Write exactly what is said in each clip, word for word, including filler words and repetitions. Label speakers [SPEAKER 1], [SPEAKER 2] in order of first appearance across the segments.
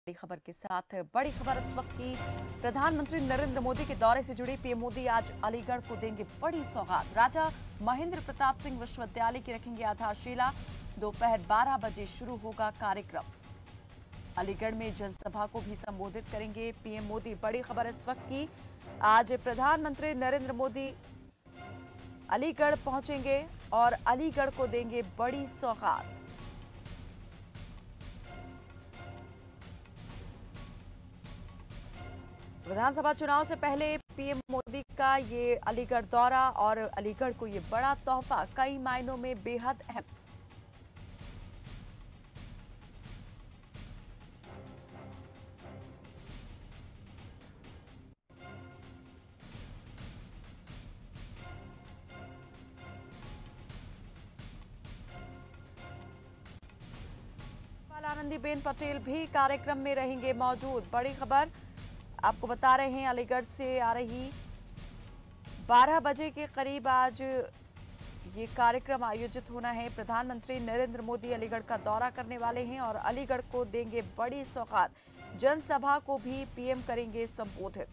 [SPEAKER 1] बड़ी खबर के साथ बड़ी खबर इस वक्त की। प्रधानमंत्री नरेंद्र मोदी के दौरे से जुड़ी पीएम मोदी आज अलीगढ़ को देंगे बड़ी सौगात। राजा महेंद्र प्रताप सिंह विश्वविद्यालय की रखेंगे आधारशिला। दोपहर बारह बजे शुरू होगा कार्यक्रम। अलीगढ़ में जनसभा को भी संबोधित करेंगे पीएम मोदी। बड़ी खबर इस वक्त की, आज प्रधानमंत्री नरेंद्र मोदी अलीगढ़ पहुंचेंगे और अलीगढ़ को देंगे बड़ी सौगात। विधानसभा चुनाव से पहले पीएम मोदी का ये अलीगढ़ दौरा और अलीगढ़ को ये बड़ा तोहफा कई मायनों में बेहद अहम। आनंदीबेन पटेल भी कार्यक्रम में रहेंगे मौजूद। बड़ी खबर आपको बता रहे हैं, अलीगढ़ से आ रही बारह बजे के करीब आज ये कार्यक्रम आयोजित होना है। प्रधानमंत्री नरेंद्र मोदी अलीगढ़ का दौरा करने वाले हैं और अलीगढ़ को देंगे बड़ी सौगात। जनसभा को भी पीएम करेंगे संबोधित।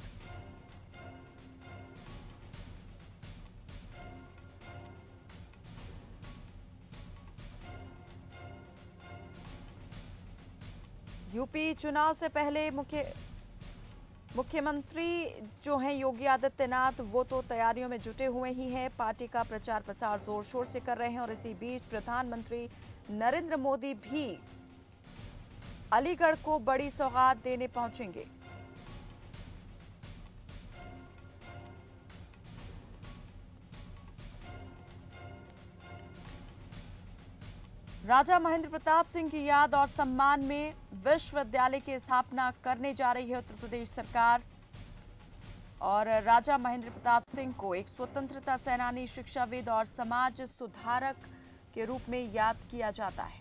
[SPEAKER 1] यूपी चुनाव से पहले मुख्य मुख्यमंत्री जो हैं योगी आदित्यनाथ, वो तो तैयारियों में जुटे हुए ही हैं। पार्टी का प्रचार प्रसार जोर शोर से कर रहे हैं और इसी बीच प्रधानमंत्री नरेंद्र मोदी भी अलीगढ़ को बड़ी सौगात देने पहुंचेंगे। राजा महेंद्र प्रताप सिंह की याद और सम्मान में विश्वविद्यालय की स्थापना करने जा रही है उत्तर प्रदेश सरकार। और राजा महेंद्र प्रताप सिंह को एक स्वतंत्रता सेनानी, शिक्षाविद और समाज सुधारक के रूप में याद किया जाता है।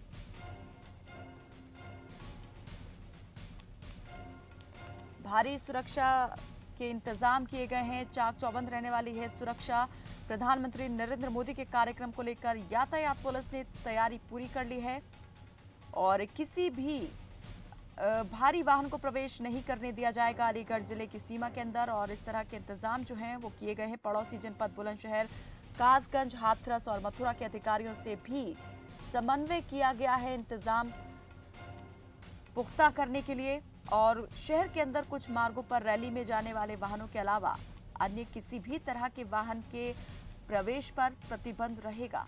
[SPEAKER 1] भारी सुरक्षा के इंतजाम किए गए हैं। चाक चौबंद रहने वाली है सुरक्षा। प्रधानमंत्री नरेंद्र मोदी के कार्यक्रम को लेकर यातायात पुलिस ने तैयारी पूरी कर ली है और किसी भी भारी वाहन को प्रवेश नहीं करने दिया जाएगा अलीगढ़ जिले की सीमा के अंदर। और इस तरह के इंतजाम जो हैं वो किए गए हैं। पड़ोसी जनपद बुलंदशहर, कासगंज, हाथरस और मथुरा के अधिकारियों से भी समन्वय किया गया है इंतजाम पुख्ता करने के लिए। और शहर के अंदर कुछ मार्गों पर रैली में जाने वाले वाहनों के अलावा अन्य किसी भी तरह के वाहन के प्रवेश पर प्रतिबंध रहेगा।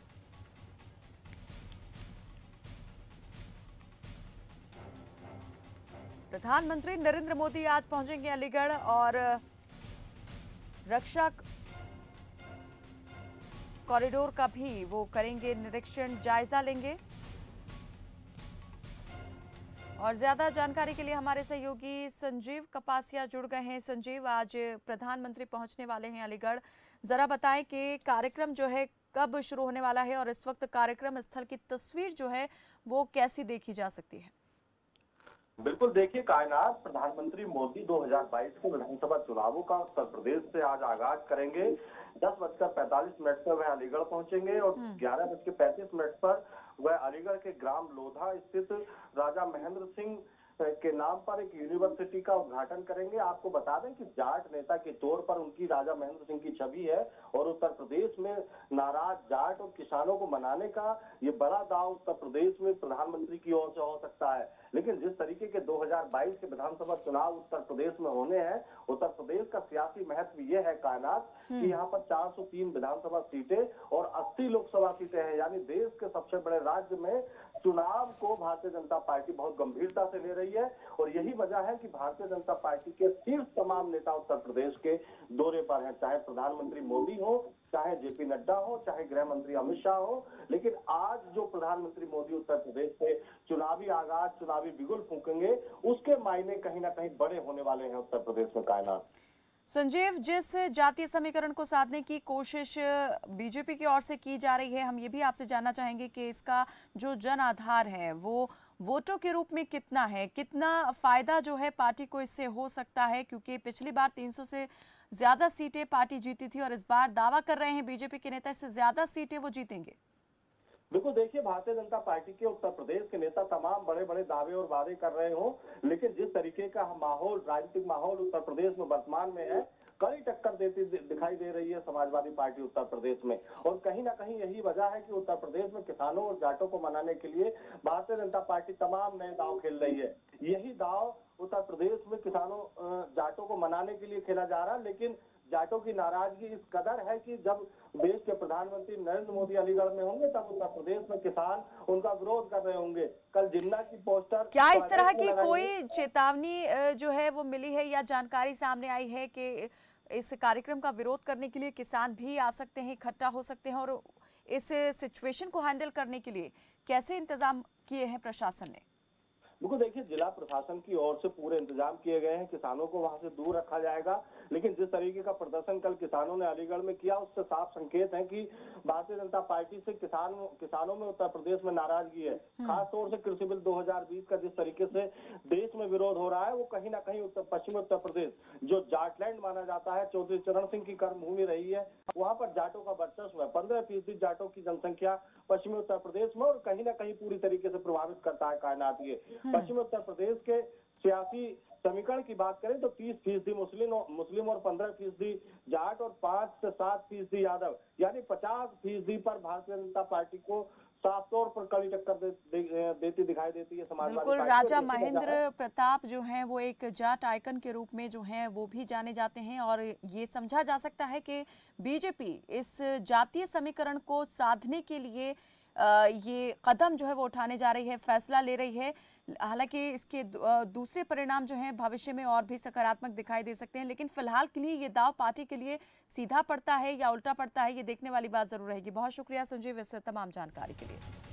[SPEAKER 1] प्रधानमंत्री नरेंद्र मोदी आज पहुंचेंगे अलीगढ़ और रक्षा कॉरिडोर का भी वो करेंगे निरीक्षण, जायजा लेंगे। और ज्यादा जानकारी के लिए हमारे सहयोगी संजीव कपासिया जुड़ गए हैं। संजीव, आज प्रधानमंत्री पहुंचने वाले हैं अलीगढ़, जरा बताएं कि कार्यक्रम जो है कब शुरू होने वाला है और इस वक्त कार्यक्रम स्थल की तस्वीर जो है वो कैसी देखी जा सकती है?
[SPEAKER 2] बिल्कुल, देखिए कायनात, प्रधानमंत्री मोदी दो हज़ार बाईस के विधानसभा चुनावों का उत्तर प्रदेश से आज आगाज करेंगे। दस बजकर पैंतालीस मिनट पर वह अलीगढ़ पहुंचेंगे और ग्यारह बज के पैंतीस मिनट पर वह अलीगढ़ के ग्राम लोधा स्थित राजा महेंद्र सिंह के नाम पर एक यूनिवर्सिटी का उद्घाटन करेंगे। आपको बता दें कि जाट नेता के तौर पर उनकी राजा महेंद्र सिंह की छवि है और उत्तर प्रदेश में नाराज जाट और किसानों को मनाने का ये बड़ा दांव उत्तर प्रदेश में प्रधानमंत्री की ओर से हो सकता है। लेकिन जिस तरीके के दो हज़ार बाईस के विधानसभा चुनाव उत्तर प्रदेश में होने हैं, उत्तर प्रदेश का सियासी महत्व ये है कायनात कि यहाँ पर चार सौ तीन विधानसभा सीटें और अस्सी लोकसभा सीटें हैं। यानी देश के सबसे बड़े राज्य में चुनाव को भारतीय जनता पार्टी बहुत गंभीरता से ले रही है और यही वजह है कि भारतीय जनता पार्टी के शीर्ष तमाम नेता उत्तर प्रदेश के दौरे पर हैं, चाहे प्रधानमंत्री मोदी हो, चाहे जेपी नड्डा हो, चाहे गृह मंत्री अमित शाह हो। लेकिन आज जो प्रधानमंत्री मोदी उत्तर प्रदेश से चुनावी आगाज, चुनावी बिगुल फूकेंगे, उसके मायने कहीं ना कहीं बड़े होने वाले हैं उत्तर प्रदेश में कायनात।
[SPEAKER 1] संजीव, जिस जातीय समीकरण को साधने की कोशिश बीजेपी की ओर से की जा रही है, हम ये भी आपसे जानना चाहेंगे कि इसका जो जन आधार है वो वोटों के रूप में कितना है, कितना फायदा जो है पार्टी को इससे हो सकता है? क्योंकि पिछली बार तीन सौ से ज्यादा सीटें पार्टी जीती थी और इस बार दावा कर रहे हैं बीजेपी के नेता इससे ज्यादा सीटें वो जीतेंगे।
[SPEAKER 2] बिल्कुल देखिए, भारतीय जनता पार्टी के उत्तर प्रदेश के नेता तमाम बड़े बड़े दावे और वादे कर रहे हो, लेकिन जिस तरीके का माहौल, राजनीतिक माहौल उत्तर प्रदेश में वर्तमान में है, कड़ी टक्कर देती दिखाई दे रही है समाजवादी पार्टी उत्तर प्रदेश में। और कहीं ना कहीं यही वजह है कि उत्तर प्रदेश में किसानों और जाटों को मनाने के लिए भारतीय जनता पार्टी तमाम नए दाव खेल रही है। यही दाव उत्तर प्रदेश में किसानों जाटों को मनाने के लिए खेला जा रहा है, लेकिन जाटों की नाराजगी इस कदर है कि जब देश के प्रधानमंत्री नरेंद्र मोदी अलीगढ़ में होंगे तब उत्तर प्रदेश में किसान उनका विरोध कर रहे होंगे। कल जिन्ना की पोस्टर,
[SPEAKER 1] क्या इस तरह की कोई चेतावनी जो है वो मिली है या जानकारी सामने आई है कि इस कार्यक्रम का विरोध करने के लिए किसान भी आ सकते हैं, इकट्ठा हो सकते हैं, और इस सिचुएशन को हैंडल करने के लिए कैसे इंतजाम किए हैं प्रशासन ने?
[SPEAKER 2] बिल्कुल देखिए, जिला प्रशासन की ओर से पूरे इंतजाम किए गए हैं, किसानों को वहां से दूर रखा जाएगा। लेकिन जिस तरीके का प्रदर्शन कल किसानों ने अलीगढ़ में किया, उससे साफ संकेत है कि भारतीय जनता पार्टी से किसान किसानों में उत्तर प्रदेश में नाराजगी है। खास तौर से कृषि बिल दो हज़ार बीस का जिस तरीके से देश में विरोध हो रहा है, वो कहीं ना कहीं उत्तर पश्चिमी उत्तर प्रदेश जो जाटलैंड माना जाता है, चौधरी चरण सिंह की कर्मभूमि रही है, वहां पर जाटों का वर्चस्व है। पंद्रह फीसदी जाटों की जनसंख्या पश्चिमी उत्तर प्रदेश में, और कहीं ना कहीं पूरी तरीके से प्रभावित करता है कायनात ये। पश्चिमी उत्तर प्रदेश के सियासी समीकरण की बात करें तो तीस फीसदी मुस्लिम मुस्लिम और पंद्रह फीसदी जाट और पांच से सात फीसदी यादव, यानी पचास फीसदी पर भारतीय जनता पार्टी को साफ तौर पर कड़ी टक्कर दे, दे, देती दिखाई देती है समाजवादी पार्टी।
[SPEAKER 1] बिल्कुल, राजा महेंद्र प्रताप जो हैं वो एक जाट आइकन के रूप में जो हैं वो भी जाने जाते हैं, और ये समझा जा सकता है कि बीजेपी इस जातीय समीकरण को साधने के लिए ये कदम जो है वो उठाने जा रही है, फैसला ले रही है। हालांकि इसके दूसरे परिणाम जो हैं भविष्य में और भी सकारात्मक दिखाई दे सकते हैं, लेकिन फिलहाल के लिए ये दाव पार्टी के लिए सीधा पड़ता है या उल्टा पड़ता है, ये देखने वाली बात जरूर रहेगी। बहुत शुक्रिया संजीव इस तमाम जानकारी के लिए।